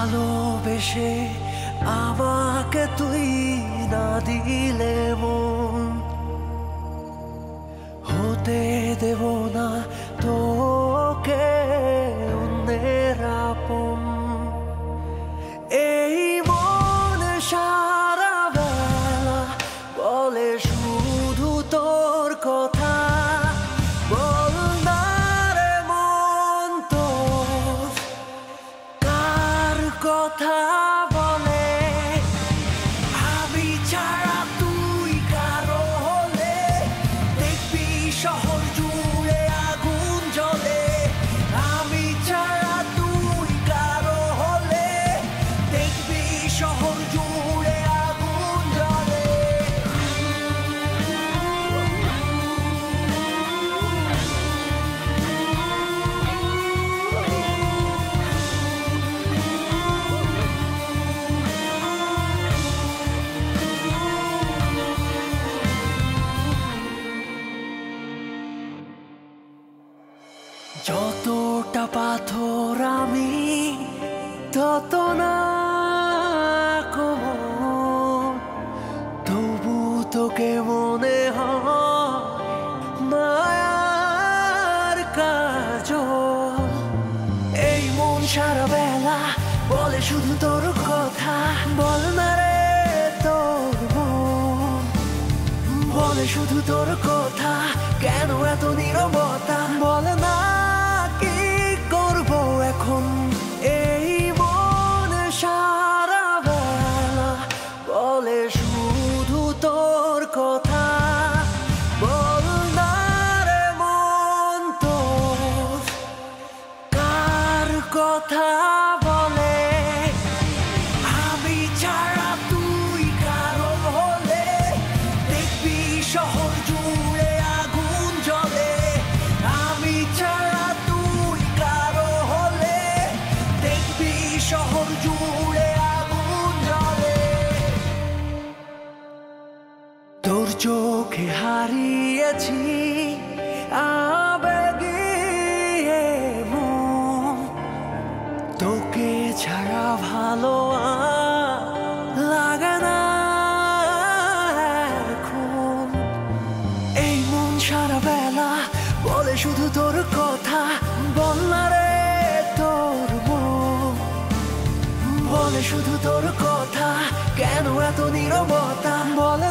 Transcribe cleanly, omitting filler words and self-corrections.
ভালোবেসে আমাকে তুই না দিলে মন হতে দেব না তোকে অন্যের আপন। এই মন সারা বেলা বলে শুধু তোর কথা, বল না রে মন তোর কার কথা বলে। আমি ছাড়া তুই কারো হলে দেখবি শহর জুড়ে আগুন জ্বলে। আমি ছাড়া তুই কারো হলে দেখবি শহর জুড়ে আগুন জ্বলে। যতটা পাথর আমি তত না কোমল, তবু তোকে মনে হয় মায়ার কাজল। এই মন সারা বেলা বলে শুধু তোর কথা, বল না রে তোর মন বলে শুধু তোর কথা, কেন এত নীরবতা বল না কি করব এখন। এই মন সারা বেলা বলে শুধু তোর কথা, বল না রে মন তোর কার কথা বলে। আমি ছাড়া তুই কারো হলে দেখবি শহর জুড়ে আগুন জ্বলে। আমি ছাড়া তুই কারো হলে দেখবি শহর জুড়ে আগুন জ্বলে। তোর চোখে হারিয়েছি আবেগে মন, তোকে ছাড়া ভালো লাগে না এখন। এই মন সারা বেলা বলে শুধু তোর কথা, বল না রে তোর মন বলে শুধু তোর কথা, কেন এত নীরবতা বল